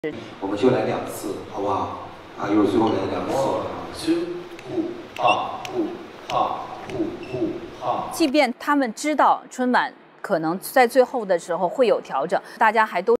我们就来2次，好不好？啊，一会儿最后来2次。 即便他们知道春晚可能在最后的时候会有调整，大家还都。